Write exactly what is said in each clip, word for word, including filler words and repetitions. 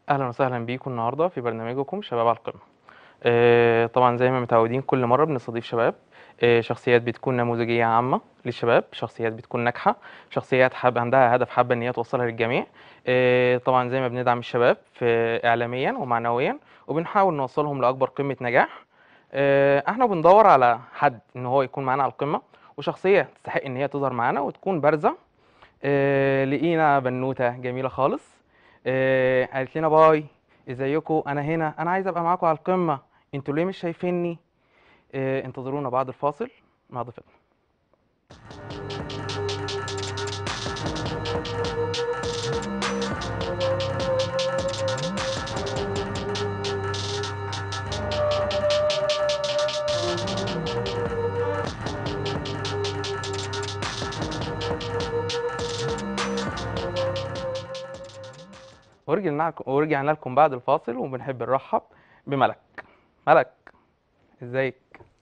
اهلا وسهلا بيكم النهارده في برنامجكم شباب على القمه. آه، طبعا زي ما متعودين كل مره بنستضيف شباب، آه، شخصيات بتكون نموذجيه عامه للشباب، شخصيات بتكون ناجحه، شخصيات حاب عندها هدف حابه ان هي توصلها للجميع. آه، طبعا زي ما بندعم الشباب في اعلاميا ومعنويا وبنحاول نوصلهم لاكبر قمه نجاح. آه، احنا بندور على حد ان هو يكون معانا على القمه، وشخصيه تستحق ان هي تظهر معانا وتكون بارزه. آه، لقينا بنوته جميله خالص، آه، قالت لنا باي، ازيكم، انا هنا، انا عايزه ابقى معاكم على القمه، انتوا ليه مش شايفيني؟ آه، انتظرونا بعد الفاصل مع ضيفتنا. ورجعنا لكم ورجعنا لكم بعد الفاصل، وبنحب نرحب بملك. ملك، ازيك؟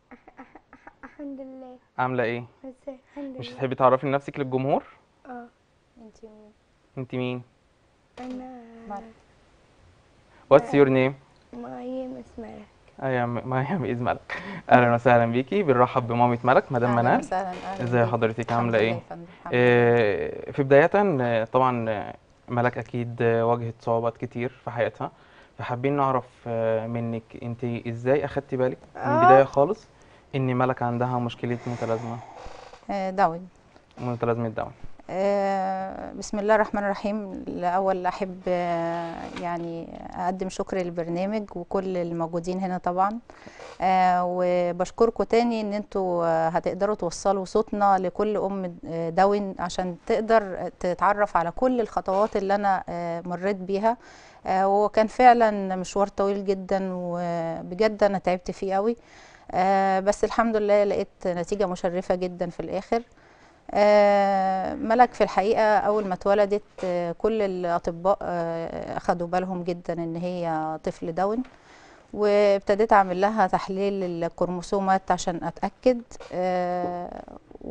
الحمد لله. عامله ايه؟ بس الحمد مش لله. هتحبي تعرفي نفسك للجمهور؟ اه انتي مين؟ انت مين؟ انا مرة. واتس يور نيم؟ مريم اسمها. ايوه، مريم باذن ملك. اهلا وسهلا بيكي، بنرحب بمامة ملك مدام اهلا منال. وسهلا، اهلا ازي بيك. حضرتك، الحمد عامله لله يا ايه؟ فندم، الحمد لله. آه، في بدايه، آه، طبعا آه، ملك اكيد آه، واجهت صعوبات كتير في حياتها، فحابين نعرف آه، منك انت ازاي اخدتي بالك من اه بدايه خالص ان ملك عندها مشكله متلازمه آه، داون. متلازمه داون. آه، بسم الله الرحمن الرحيم. الأول أحب آه، يعني أقدم شكر للبرنامج وكل الموجودين هنا طبعا. آه، وبشكركم تاني إن انتوا آه، هتقدروا توصلوا صوتنا لكل أم آه، داون عشان تقدر تتعرف على كل الخطوات اللي أنا آه، مريت بيها. آه، هو كان فعلا مشوار طويل جدا، وبجد أنا تعبت فيه قوي. آه، بس الحمد لله لقيت نتيجة مشرفة جدا في الآخر. آه، ملك في الحقيقة أول ما اتولدت آه، كل الأطباء آه، أخدوا بالهم جدا إن هي طفل داون، وابتديت أعمل لها تحليل الكروموسومات عشان أتأكد. آه،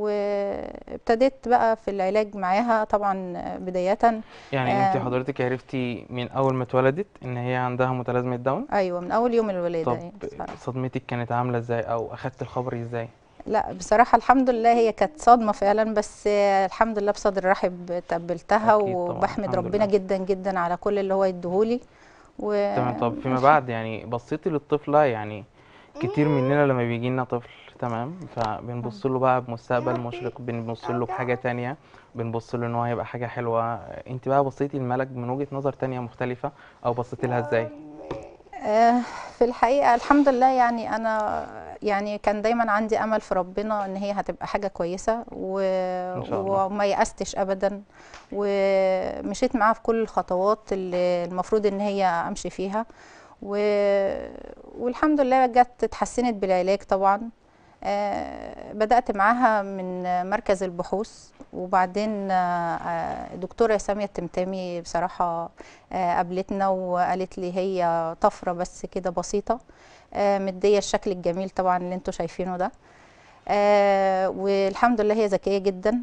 وابتديت بقى في العلاج معاها طبعا بداية. يعني انت آه، حضرتك عرفتي من اول ما اتولدت ان هي عندها متلازمه داون؟ أيوة، من أول يوم الولادة طب يعني بصراحة. صدمتك كانت عامله ازاي، او اخدت الخبر ازاي؟ لا بصراحة الحمد لله هي كانت صدمة فعلا، بس آه، الحمد لله بصدر رحب تقبلتها، اكيد طبعا، وبحمد الحمد ربنا لله. جدا جدا على كل اللي هو يديهولي. تمام. طب فيما والحمد بعد يعني بصيتي للطفلة، يعني كتير مننا لما بيجي لنا طفل تمام فبنبص له بقى بمستقبل مشرق، بنبص له بحاجة تانية، بنبص له ان هو هيبقى حاجة حلوة. انت بقى بصيتي الملك من وجهة نظر تانية مختلفة، او بصيتي لها ازاي؟ آه، في الحقيقة الحمد لله، يعني أنا يعني كان دايما عندي أمل في ربنا إن هي هتبقى حاجة كويسة، و... ان شاء الله. وما يأستش أبدا، ومشيت معاها في كل الخطوات اللي المفروض إن هي أمشي فيها، و... والحمد لله جت اتحسنت بالعلاج طبعا. آه، بدأت معاها من مركز البحوث، وبعدين آه، آه، دكتورة سامية التمتامي بصراحة آه، قابلتنا وقالت لي هي طفرة بس كده بسيطة، آه، مدية الشكل الجميل طبعا اللي انتوا شايفينه ده. آه، والحمد لله هي ذكية جدا،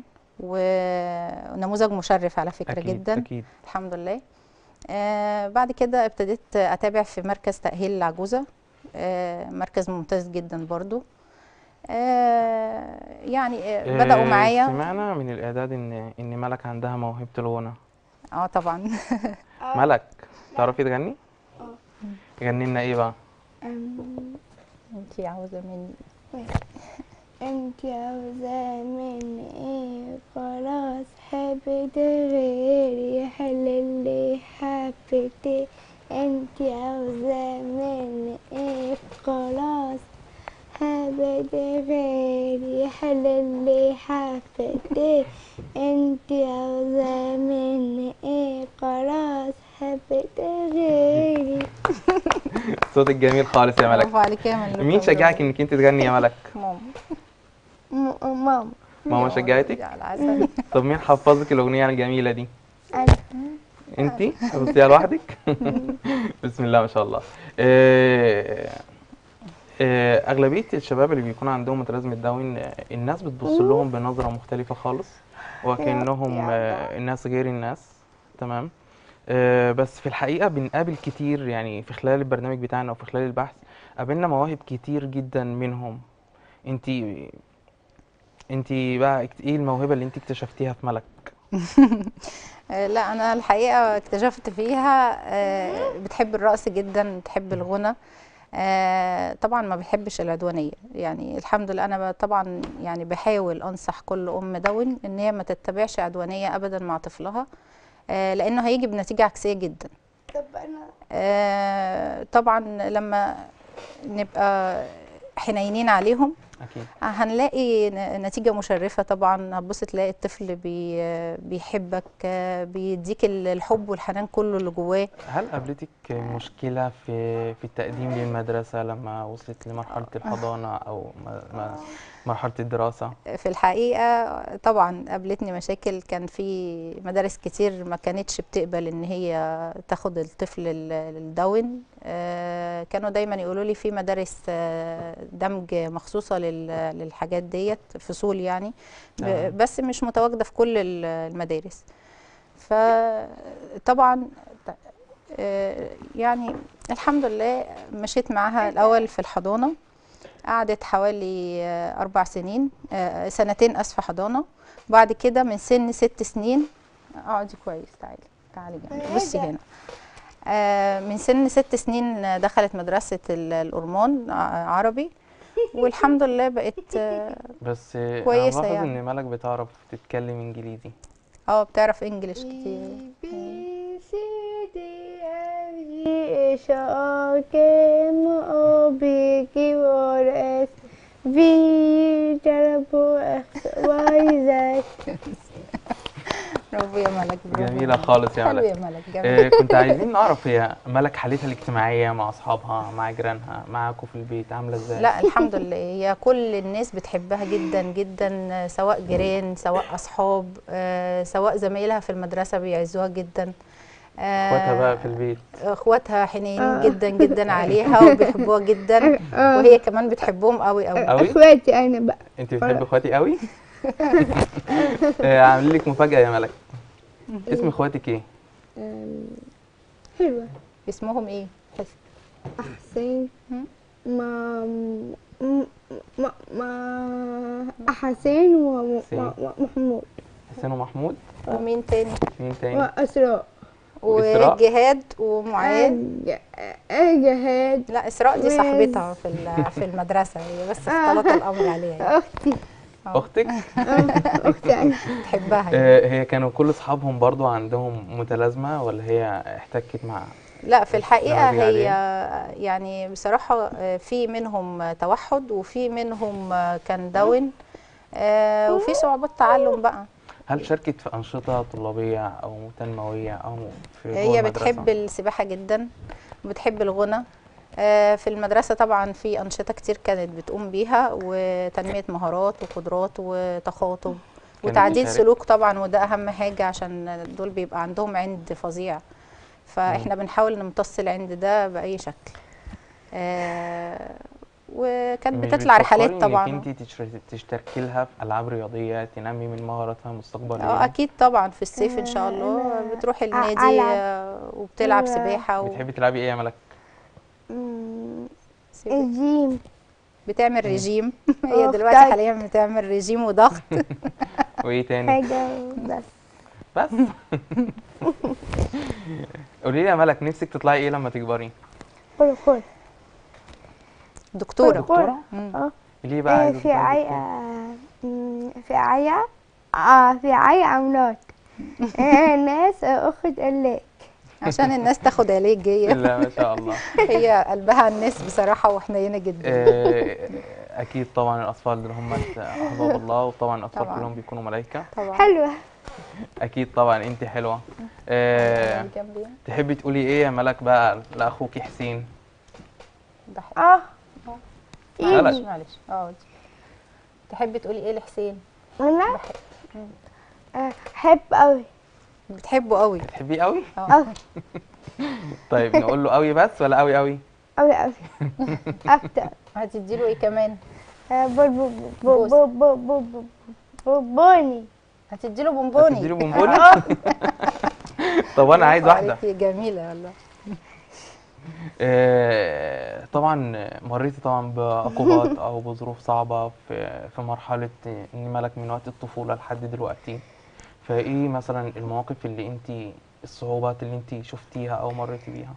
ونموذج مشرف على فكرة اكيد جدا. اكيد. الحمد لله. آه، بعد كده ابتديت أتابع في مركز تأهيل العجوزة، آه، مركز ممتاز جدا برضو. آه، يعني آه، بدأوا اه، معايا. سمعنا من الاعداد ان ان ملك عندها موهبة الغنى. اه طبعا. اه ملك، تعرفي تغني؟ اه غني لنا ايه بقى؟ أم، انتي عاوزة مني؟ انت عاوزة مني ايه؟ خلاص حبيت غيري حل اللي حبيتي. انت عاوزة مني ايه؟ خلاص حبيت غيري حل اللي حبيتي. انت عاوزة مني ايه؟ خلاص حبيت غيري. صوتك جميل خالص يا برافو ملك. عليك يا مين ملوكة، برافو شجعك عليك. انك انت تغني يا ملك؟ ماما. م- ماما. ماما يا شجعتك؟ يا العسل. طب مين حفظك الاغنيه الجميله دي؟ أنا. انتي حفظتيها لوحدك؟ بسم الله ما شاء الله. آه، آه، اغلبيه الشباب اللي بيكون عندهم متلازمه داون، آه، الناس بتبص لهم بنظره مختلفه خالص، وكانهم آه، الناس غير الناس. تمام. آه، بس في الحقيقة بنقابل كتير، يعني في خلال البرنامج بتاعنا وفي خلال البحث قابلنا مواهب كتير جدا منهم. انتي انتي بقى اكت- ايه الموهبة اللي انتي اكتشفتيها في ملك؟ آه، لا انا الحقيقه اكتشفت فيها آه، بتحب الرقص جدا، بتحب الغنى. آه، طبعا ما بحبش العدوانيه، يعني الحمد لله انا ب- طبعا يعني بحاول انصح كل ام دون ان هي ما تتبعش عدوانيه ابدا مع طفلها، آه، لانه هيجي بنتيجه عكسيه جدا. طب انا آه، طبعا لما نبقى حنينين عليهم اكيد. هنلاقي ن- نتيجة مشرفة. طبعا هتبص تلاقي الطفل بي بيحبك، آه، بيديك ال- الحب والحنان كله اللي جواه. هل قابلتك مشكلة في في التقديم للمدرسة لما وصلت لمرحلة الحضانة او م- م- مرحلة الدراسة؟ في الحقيقة طبعا قابلتني مشاكل، كان في مدارس كتير ما كانتش بتقبل ان هي تاخد الطفل ال- الداون. آه، كانوا دايما يقولوا لي في مدارس آه، دمج مخصوصة لل- للحاجات ديت، فصول يعني، ب- تمام. بس مش متواجدة في كل ال- المدارس. فطبعا آه، يعني الحمد لله مشيت معاها الأول في الحضانة، قعدت حوالي آه، أربع سنين، آه، سنتين أسفة حضانة. بعد كده من سن ست سنين، اقعدي كويس، تعالي تعالي جنبي بصي هنا. آه، من سن ست سنين دخلت مدرسة ال- الأورمان ع- عربي، والحمد لله بقت آه، بس انا كويسة ملاحظ يعني. ان ملك بتعرف تتكلم انجليزي. اه بتعرف انجليش كتير. A B C D F G H I K M O P Q R S V W X Y Z. برافو يا ملك، برافو يا جميلة ملك. خالص يا حلو ملك. يا ملك، جميل. آه، كنت عايزين نعرف هي ملك حالتها الاجتماعية مع أصحابها، مع جيرانها، معاكوا في البيت عاملة ازاي؟ لا الحمد لله هي كل الناس بتحبها جدا جدا، سواء جيران سواء اصحاب، آه، سواء زمايلها في المدرسه بيعزوها جدا. اخواتها بقى في آه، البيت؟ اخواتها حنينين آه. جدا جدا عليها وبيحبوها جدا، آه. وهي كمان بتحبهم قوي قوي. قوي؟ اخواتي انا بقى. انت بتحب اخواتي قوي؟ آه، عاملين لك مفاجأة يا ملك. اسم اخواتك ايه؟ أم، حلوة. اسمهم ايه؟ حسين هم؟ ما م- ما ما حسين حسين. ومحمود حسين ومحمود. ومين تاني؟ مين تاني؟ وأسراء. وإسراء. وجهاد ومعاذ. جهاد. لا اسراء دي وز- صاحبتها في ال- في المدرسه، هي بس اختلط الامر عليها يعني. أختي. اختك؟ آه، أختي أنا. تحبها يعني. آه، هي كانوا كل اصحابهم برضو عندهم متلازمة ولا هي احتكت مع؟ لا في الحقيقة نماذج هي عادية؟ يعني بصراحة آه، في منهم توحد وفي منهم آه، كان داون، آه، وفي صعوبات تعلم بقى. هل شاركت في أنشطة طلابية أو تنموية أو في جوه هي المدرسة؟ بتحب السباحة جدا وبتحب الغنى. آه، في المدرسة طبعا في أنشطة كتير كانت بتقوم بيها، وتنمية مهارات وقدرات وتخاطب وتعديل بتشارك؟ سلوك طبعا، وده أهم حاجة عشان دول بيبقى عندهم عند فظيع، فاحنا بنحاول نمتص العند ده بأي شكل. آه، وكانت مش بتطلع رحلات بتفكري طبعا. انك انت تشتركي لها في العاب رياضيه تنمي من مهاراتها اه مستقبليا؟ اكيد طبعا في الصيف ان شاء الله أنا بتروح أ- النادي ألعب. آه، وبتلعب أنا- سباحه و... بتحبي تلعبي ايه يا ملك؟ أمم، سباحة. الجيم. بتعمل مم. ريجيم هي أختك. دلوقتي حاليا بتعمل ريجيم وضغط. وايه تاني؟ حاجة بس. بس. قولي لي يا ملك، نفسك تطلعي ايه لما تكبري؟ كل كل دكتوره. دكتوره؟ مم. اه ليه بقى آه، عايزه في تطلعي عي دكتوره؟ آه، أمم، في عيا آه في عيا أملاك. آه، ناس أخد قلك. عشان الناس تاخد علاج هي. لا ما شاء الله. هي قلبها على الناس بصراحه وحنينه جدا. آه، اكيد طبعا الاطفال دول هم احباب الله، وطبعا الاطفال طبعاً. كلهم بيكونوا ملايكه. طبعا. حلوة. اكيد طبعا انت حلوه. آه، جنبي. تحبي تقولي ايه يا ملك بقى لاخوكي حسين؟ بحب. اه معلش إيدي. معلش اه تحبي تقولي ايه لحسين؟ أنا بحب. مم. آه، أحب أوي. بتحبه قوي. بتحبيه قوي؟ اه أوي طيب نقول له قوي بس ولا قوي قوي؟ أوي أوي أكتر. هتديله ايه كمان؟ آه، بو بو بو بو بو بو بو بو بوني. هتديله بونبوني. هتديله بونبوني؟ آه. طب انا عايز برافو واحده. عليكي، جميله والله. آه، طبعا مريتي طبعا بعقوبات او بظروف صعبه في في مرحله ان ملك من وقت الطفوله لحد دلوقتي، فايه مثلا المواقف اللي انت، الصعوبات اللي انت شفتيها او مريتي بيها؟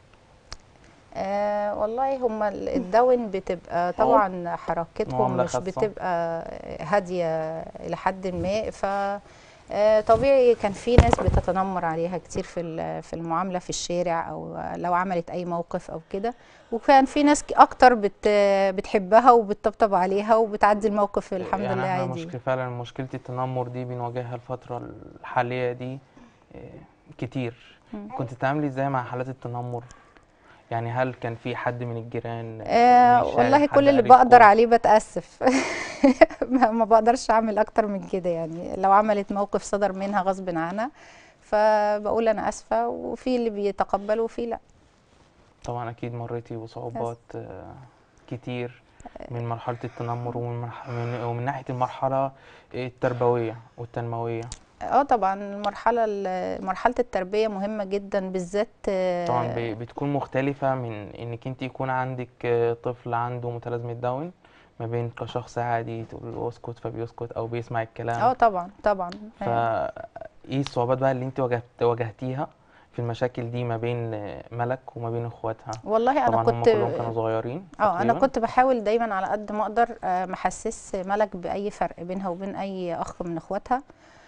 آه والله هما ال- الداون بتبقى طبعا حركتهم معامله مش خاصه. بتبقى هادية إلى حد ما، ف آه، طبيعي كان في ناس بتتنمر عليها كتير في ال- في المعاملة في الشارع، أو لو عملت أي موقف أو كده. وكان في ناس ك- أكتر بت بتحبها وبتطبطب عليها وبتعدي الموقف الحمد يعني لله احنا عادي. مشكلة فعلا، مشكلة التنمر دي بنواجهها الفترة الحالية دي آه، كتير. مم. كنت بتتعاملي ازاي مع حالات التنمر؟ يعني هل كان في حد من الجيران، آه، من آه الشارع، والله حد كل اللي بقدر قريبكم؟ عليه بتأسف. ما ما بقدرش أعمل أكتر من كده، يعني لو عملت موقف صدر منها غصب عنها فبقول أنا آسفة، وفي اللي بيتقبل وفي لا. طبعا اكيد مريتي بس بصعوبات آه، كتير من مرحلة التنمر، ومن مرح- من- ومن ناحية المرحلة التربوية والتنموية. اه طبعا المرحلة ال- مرحلة التربية مهمة جدا بالذات. طبعا آه، ب- بتكون مختلفة من انك انت يكون عندك آه، طفل عنده متلازمة داون، ما بين كشخص عادي تقول له اسكت فبيسكت او بيسمع الكلام. اه طبعا طبعا. آه، فا ايه الصعوبات بقى اللي انت واجهت واجهتيها في المشاكل دي ما بين آه، ملك وما بين اخواتها؟ والله انا طبعا هم كنت كلهم كانوا صغيرين اه انا تقريبا. كنت بحاول دايما على قد ما اقدر آه، محسس ملك باي فرق بينها وبين اي اخ من اخواتها.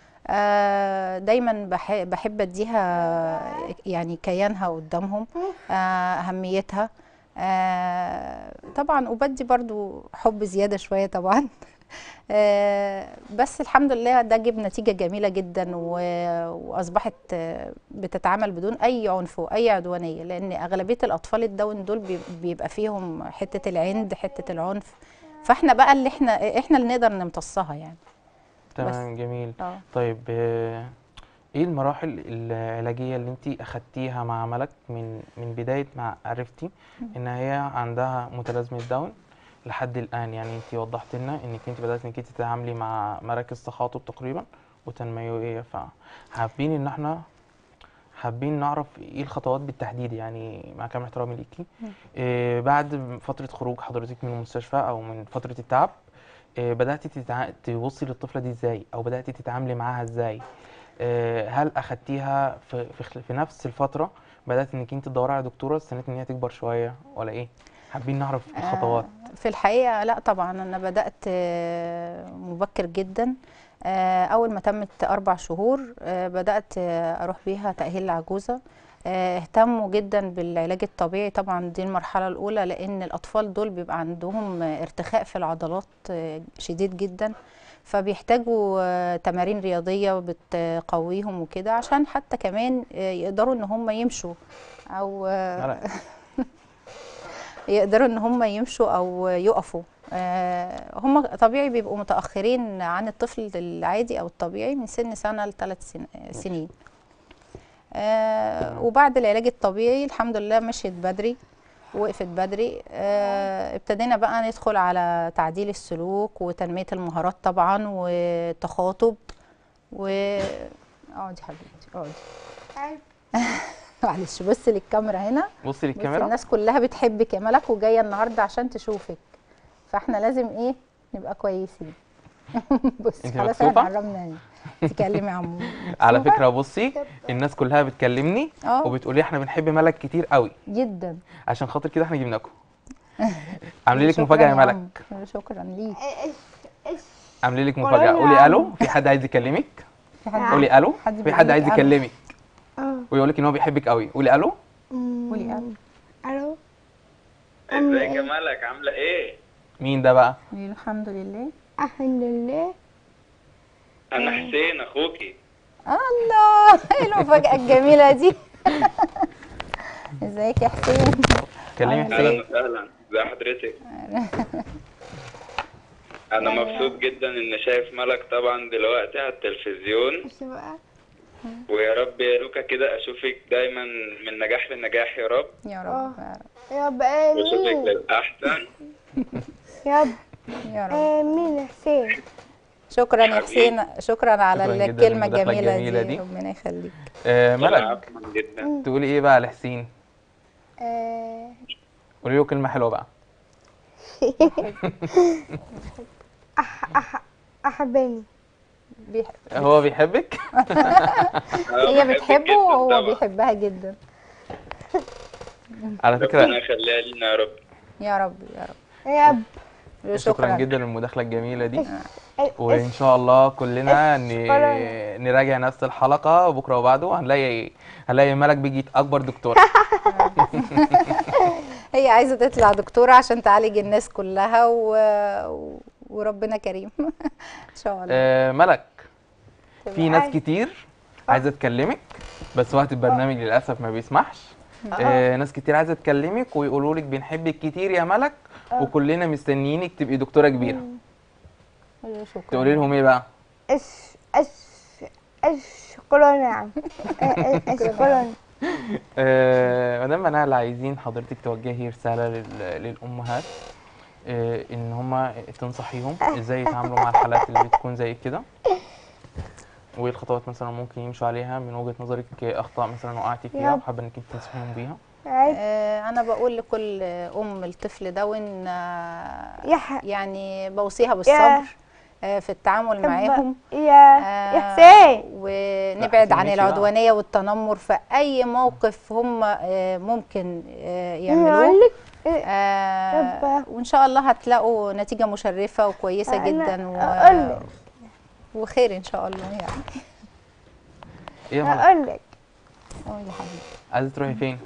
آه، دايما بح- بحب اديها يعني كيانها قدامهم، آه، اهميتها. آه، طبعا وبدي برضو حب زيادة شوية طبعا. آه، بس الحمد لله ده جاب نتيجة جميلة جدا، و- وأصبحت آه، بتتعامل بدون أي عنف وأي عدوانية، لأن أغلبية الأطفال الداون دول بي- بيبقى فيهم حتة العند، حتة العنف. فاحنا بقى اللي احنا احنا اللي نقدر نمتصها يعني. بس تمام، جميل. اه طيب آه، ايه المراحل العلاجية اللي انت اخدتيها مع ملك من من بداية ما عرفتي ان هي عندها متلازمة داون لحد الآن؟ يعني انت وضحت لنا انك انت بدأت انك انت تتعاملي مع مراكز تخاطب تقريبا وتنموية، فحابين ان احنا حابين نعرف ايه الخطوات بالتحديد، يعني مع كامل احترامي ليكي. إيه بعد فترة خروج حضرتك من المستشفى او من فترة التعب، إيه بدأتي تتع... تبصي للطفلة دي ازاي، او بدأتي تتعاملي معاها ازاي؟ إيه هل اخدتيها في في, خل- في نفس الفترة بدأت انك انت تدوري على دكتورة، استنيت ان هي تكبر شوية ولا ايه؟ حابين نعرف آه، الخطوات. في الحقيقة لا طبعا أنا بدأت آه، مبكر جدا. آه، أول ما تمت أربع شهور آه، بدأت آه، أروح بيها تأهيل العجوزة. آه، اهتموا جدا بالعلاج الطبيعي طبعا، دي المرحلة الأولى، لأن الأطفال دول بيبقى عندهم آه، ارتخاء في العضلات آه، شديد جدا، فبيحتاجوا آه، تمارين رياضية بتقويهم وكده، عشان حتى كمان آه، يقدروا إن هم يمشوا أو آه، لا يقدروا ان هم يمشوا او يقفوا. آه، هم طبيعي بيبقوا متأخرين عن الطفل العادي او الطبيعي من سن سنة لثلاث سنين. آه، تمام. وبعد العلاج الطبيعي الحمد لله مشيت بدري، وقفت بدري. آه، ابتدينا بقى ندخل على تعديل السلوك وتنمية المهارات طبعا والتخاطب. و اقعدي حبيبتي اقعدي. معلش بصي للكاميرا هنا. بصي بصي للكاميرا. الناس كلها بتحبك يا ملك وجايه النهارده عشان تشوفك، فاحنا لازم ايه نبقى كويسين. بصي انت خلاص احنا مكسوفة؟ قربنا اهي. تكلمي عمو على مكسوفة؟ فكرة بصي، الناس كلها بتكلمني اه وبتقولي احنا بنحب ملك كتير قوي، جدا. عشان خاطر كده احنا جبناكم. عاملين لك شكرا مفاجأة يا يا ملك. عم، شكرا ليك. عاملين لك والله مفاجأة، يا قولي عم. الو، في حد عايز يكلمك. في حد قولي الو، حد في بيقول حد لك عايز ألو؟ يكلمك اه ويقول لك ان هو بيحبك قوي. قولي الو. قولي الو. الو عاملة ازيك يا ايه؟ ملك، عاملة ايه؟ مين ده بقى؟ قولي له الحمد لله. الحمد لله. أنا حسين أخوكي. الله ايه المفاجأة الجميلة دي. ازيك يا حسين؟ كلمي عامل حسين. ايه؟ أهلا وسهلا، ازي حضرتك؟ أنا مبسوط جدا إني شايف ملك طبعا دلوقتي على التلفزيون، بص بقى. ويا رب يا لوكا كده أشوفك دايما من نجاح لنجاح يا رب، يا اه رب يا رب يا رب وأشوفك امين. للأحسن. يا رب يا رب. امين يا حسين. شكرا يا حبيبي. حسين، شكرا على شكراً جداً الكلمه للمداخلة الجميله الجميلة دي. دي. ربنا يخليك. آه ملك، عفوا جدا. تقولي ايه بقى لحسين؟ آه، قولي له كلمة حلوة بقى. أح أح أحبني. بيح- هو بيحبك؟ أنا هي بحبك بتحبه جداً وهو طبعاً. بيحبها جدا. على ربنا فكرة يخليها لينا يا رب. يا رب يا رب. يا رب. شكرا شكرا جدا للمداخلة الجميلة دي، إيش- وإن شاء الله كلنا شكراً. ن... نراجع نفس الحلقة بكرة وبعده، هنلاقي هنلاقي ملك بيجي أكبر دكتورة. هي عايزه تطلع دكتوره عشان تعالج الناس كلها و... و- وربنا كريم. ان شاء الله. آه ملك، في ناس عايز- كتير عايزة تكلمك بس وقت البرنامج للأسف ما بيسمحش. آه ناس كتير عايزة تكلمك ويقولوا لك بنحبك كتير يا ملك، وكلنا مستنيينك تبقي دكتورة كبيرة. شكرا. تقولي لهم ايه بقى؟ إيش إيش إيش شكرا يا عم. إيه- إيه- شكرا. آه، مدام منال، عايزين حضرتك توجهي رسالة لل- للأمهات، آه، إن هما تنصحيهم إزاي يتعاملوا مع الحالات اللي بتكون زي كده، وإيه الخطوات مثلا ممكن يمشوا عليها من وجهة نظرك، أخطاء مثلا وقعتي فيها يلا. وحابة إنك تنصحيهم بيها. عايز آه، انا بقول لكل ام الطفل ده وان آه، يا ح- يعني بوصيها بالصبر آه، في التعامل معاهم، يا يا آه، حسين. ونبعد لا، عن حسين ماشي بقى. العدوانية والتنمر في أي موقف هم آه، ممكن آه، أقول يعملوه. لك إيه، آه، ربا. وإن شاء الله هتلاقوا نتيجة مشرفة وكويسة أنا جدا و... أقول لك وخير إن شاء الله يعني. إيه يا ملك؟ أقول لك أه يا حبيبي. عايزة تروحي فين؟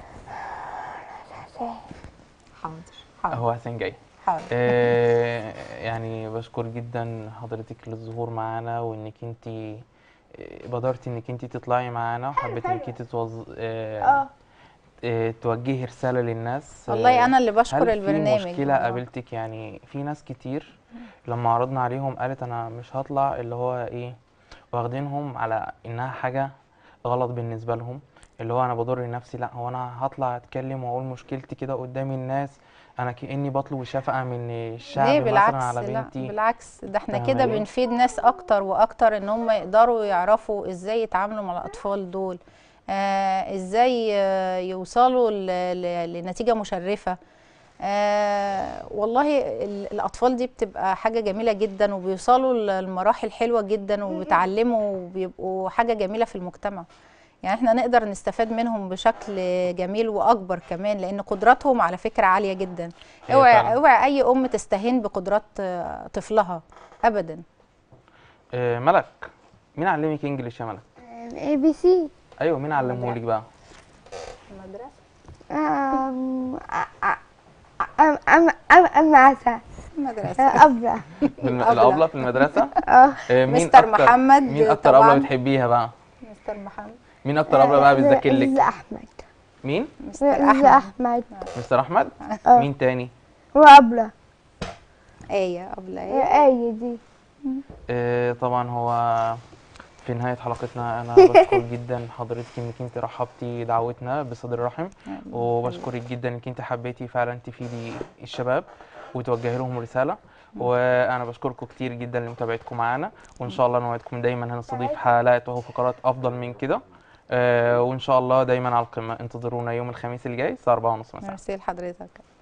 حاضر حاضر هو حسين جاي. حاضر. آه، يعني بشكر جدا حضرتك للظهور معانا، وإنك أنت بادرتي إنك أنت تطلعي معانا، وحبيت إنك أنت توظ... آه، اه آه، توجهي رسالة للناس. والله آه، أنا اللي بشكر هل البرنامج في مشكلة والله. قابلتك؟ يعني في ناس كتير لما عرضنا عليهم قالت أنا مش هطلع، اللي هو إيه، واخدينهم على إنها حاجة غلط بالنسبة لهم، اللي هو أنا بضر نفسي. لأ، هو أنا هطلع أتكلم وأقول مشكلتي كده قدام الناس، أنا كأني بطلب الشفقة من الشعب ليه؟ مثلا بالعكس، على لا بنتي. بالعكس، ده احنا كده فاهماني؟ بنفيد ناس اكتر واكتر ان هم يقدروا يعرفوا ازاي يتعاملوا مع الاطفال دول، آه ازاي آه يوصلوا ل- ل- لنتيجة مشرفة. آه والله ال- الاطفال دي بتبقى حاجة جميلة جدا، وبيوصلوا لمراحل حلوة جدا، وبيتعلموا وبيبقوا حاجة جميلة في المجتمع. يعني احنا نقدر نستفاد منهم بشكل جميل واكبر كمان، لان قدراتهم على فكرة عالية جدا. هي اوعي فعلا. اوعي اي ام تستهين بقدرات آه، طفلها ابدا. آه، ملك، مين علمك انجليش يا ملك؟ اي بي سي. ايوه، مين علمهولك بقى؟ المدرسة أم أم أم أم أم عسى المدرسة أبرة. في الم... الأبلة. الابله في المدرسه. اه آه، مين مستر أكتر... محمد مين اكتر ابله طبعاً. بتحبيها بقى؟ مستر محمد، مين اكتر ابله بقى بتذاكر مستر لك؟ أحمد. مين؟ مستر مستر احمد، أحمد مستر احمد. آه. مين تاني؟ وأبرة. ايه قبل ايه. أي دي. آه، طبعا هو في نهاية حلقتنا أنا بشكر جدا حضرتك إنك أنت رحبتي دعوتنا بصدر رحب، وبشكرك جدا إنك أنت حبيتي فعلا تفيدي الشباب وتوجهي لهم رسالة، وأنا بشكركم كتير جدا لمتابعتكم معانا، وإن شاء الله نوعدكم دايما هنستضيف حلقات وفقرات أفضل من كده، آه، وإن شاء الله دايما على القمة. انتظرونا يوم الخميس الجاي الساعة أربعة ونص مساء. ميرسي لحضرتك.